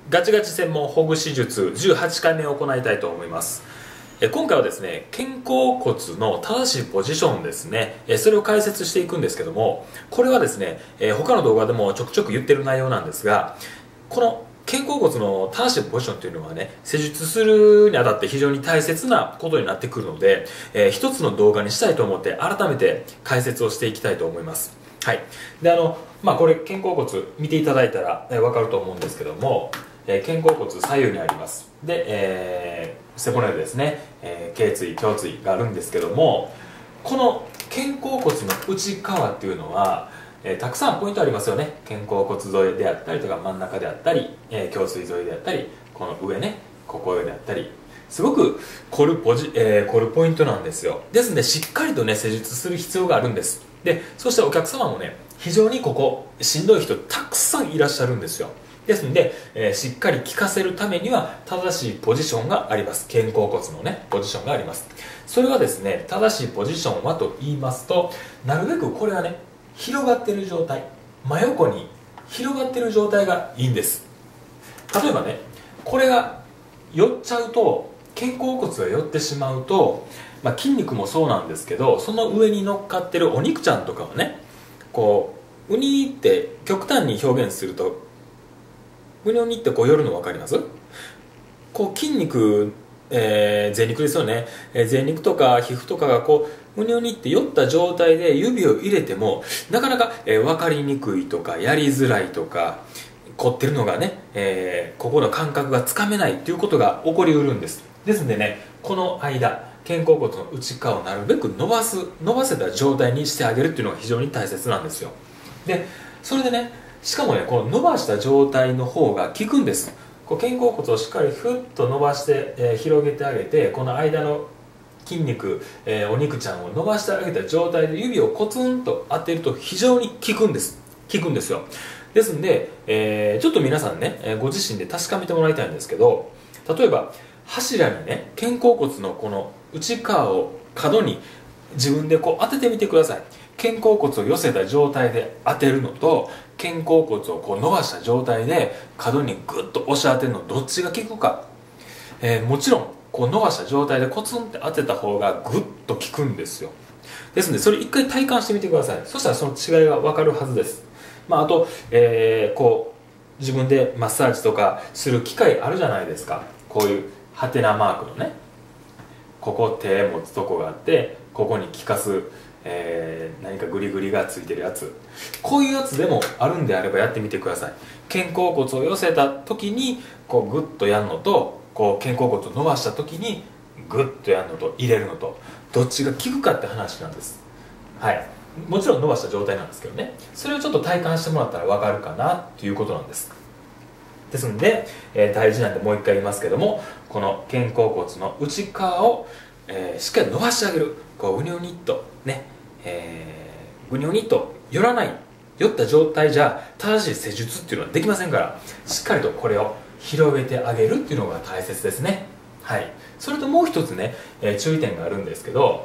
ガチガチ専門ほぐし術18回目を行いたいと思います。今回はですね、肩甲骨の正しいポジションですね、それを解説していくんですけども、これはですね、他の動画でもちょくちょく言ってる内容なんですが、この肩甲骨の正しいポジションというのはね、施術するにあたって非常に大切なことになってくるので、一つの動画にしたいと思って改めて解説をしていきたいと思います。はい。で、これ肩甲骨見ていただいたらわかると思うんですけども、肩甲骨左右にあります。で、背骨ですね、頸椎、胸椎があるんですけども、この肩甲骨の内側っていうのは、たくさんポイントありますよね。肩甲骨沿いであったりとか真ん中であったり、胸椎沿いであったり、この上ね、ここであったり、すごく凝るポイントなんですよ。ですのでしっかりとね施術する必要があるんです。で、そしてお客様もね、非常にここしんどい人たくさんいらっしゃるんですよ。ですので、しっかり効かせるためには正しいポジションがあります。肩甲骨のねポジションがあります。それはですね、正しいポジションはと言いますと、なるべくこれはね、広がっている状態、真横に広がっている状態がいいんです。例えばね、これが寄っちゃうと、肩甲骨が寄ってしまうと、筋肉もそうなんですけど、その上に乗っかってるお肉ちゃんとかはね、こうウニって極端に表現すると、ウニウニってこう寄るの分かります？こう筋肉、前肉ですよね、前肉とか皮膚とかがこうウニウニって寄った状態で指を入れてもなかなか、分かりにくいとかやりづらいとか、凝ってるのがね、ここの感覚がつかめないということが起こりうるんです。ですのでね、この間肩甲骨の内側をなるべく伸ばせた状態にしてあげるっていうのが非常に大切なんですよ。で、それでね、しかもね、この伸ばした状態の方が効くんです。こう肩甲骨をしっかりふっと伸ばして、広げてあげて、この間の筋肉、お肉ちゃんを伸ばしてあげた状態で指をコツンと当てると非常に効くんですよ。ですんで、ちょっと皆さんね、ご自身で確かめてもらいたいんですけど、例えば柱にね、肩甲骨のこの内側を角に自分でこう当ててみてください。肩甲骨を寄せた状態で当てるのと、肩甲骨をこう伸ばした状態で角にグッと押し当てるの、どっちが効くか。もちろんこう伸ばした状態でコツンって当てた方がグッと効くんですよ。ですのでそれ一回体感してみてください。そしたらその違いが分かるはずです。あと、こう自分でマッサージとかする機会あるじゃないですか。こういうハテナマークのね、ここ手持つとこがあって、ここに効かす、何かグリグリがついてるやつ、こういうやつでもあるんであればやってみてください。肩甲骨を寄せた時にこうグッとやるのと、こう肩甲骨を伸ばした時にグッとやるのと入れるのと、どっちが効くかって話なんです。はい、もちろん伸ばした状態なんですけどね、それをちょっと体感してもらったら分かるかなっていうことなんです。ですので、大事なんでもう一回言いますけども、この肩甲骨の内側を、しっかり伸ばしてあげる。こうウニウニっとね、ウニウニっと寄らない、寄った状態じゃ正しい施術っていうのはできませんから、しっかりとこれを広げてあげるっていうのが大切ですね。はい。それともう一つね、注意点があるんですけど、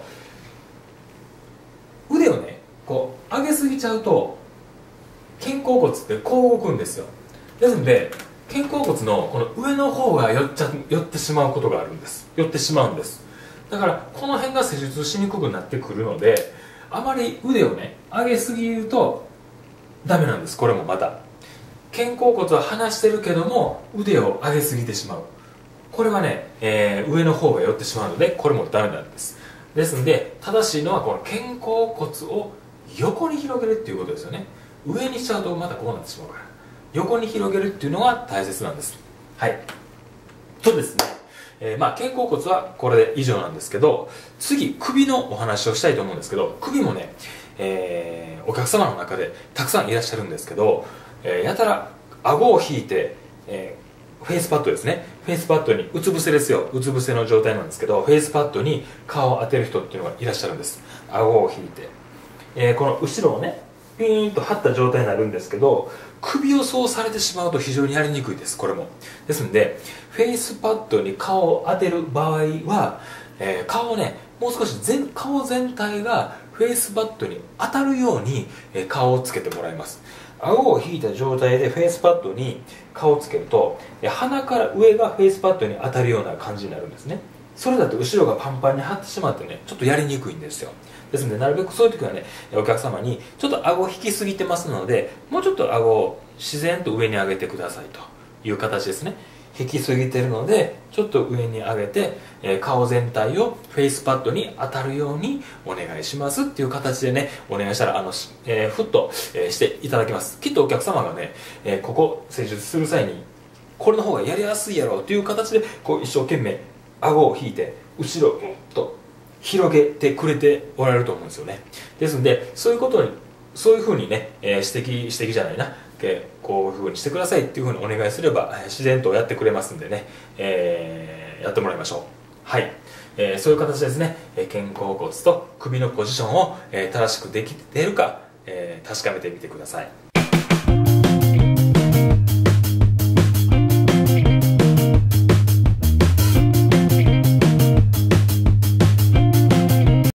腕をねこう上げすぎちゃうと肩甲骨ってこう動くんですよ。ですので肩甲骨のこの上の方が寄ってしまうことがあるんです。寄ってしまうんです。だからこの辺が施術しにくくなってくるので、あまり腕をね上げすぎるとダメなんです。これもまた肩甲骨は離してるけども腕を上げすぎてしまう、これはね、上の方が寄ってしまうので、これもダメなんです。ですので正しいのはこの肩甲骨を横に広げるっていうことですよね。上にしちゃうとまたこうなってしまうから、横に広げるっていうのが大切なんです。はい。とですね、肩甲骨はこれで以上なんですけど、次首のお話をしたいと思うんですけど、首もね、お客様の中でたくさんいらっしゃるんですけど、やたら顎を引いて、フェイスパッドですね、フェイスパッドにうつ伏せですよ、うつ伏せの状態なんですけど、フェイスパッドに顔を当てる人っていうのがいらっしゃるんです。顎を引いて、この後ろをねピーンと張った状態になるんですけど、首をそうされてしまうと非常にやりにくいです。これもですので、フェイスパッドに顔を当てる場合は、顔をねもう少し顔全体がフェイスパッドに当たるように、顔をつけてもらいます。 顎を引いた状態でフェイスパッドに顔をつけると鼻から上がフェイスパッドに当たるような感じになるんですね。それだと後ろがパンパンに張ってしまってね、ちょっとやりにくいんですよ。ですのでなるべくそういう時はね、お客様にちょっと顎引きすぎてますので、もうちょっと顎を自然と上に上げてくださいという形ですね。引きすぎてるのでちょっと上に上げて、顔全体をフェイスパッドに当たるようにお願いしますっていう形でね、お願いしたらフッと、していただきます。きっとお客様がね、ここ施術する際にこれの方がやりやすいやろうという形でこう一生懸命顎を引いて後ろをと広げてくれておられると思うんですよね。ですのでそういうことに、そういうふうにね、指摘じゃないな、こういうふうにしてくださいっていうふうにお願いすれば自然とやってくれますんでね、やってもらいましょう。はい、そういう形ですね、肩甲骨と首のポジションを、正しくできているか、確かめてみてください。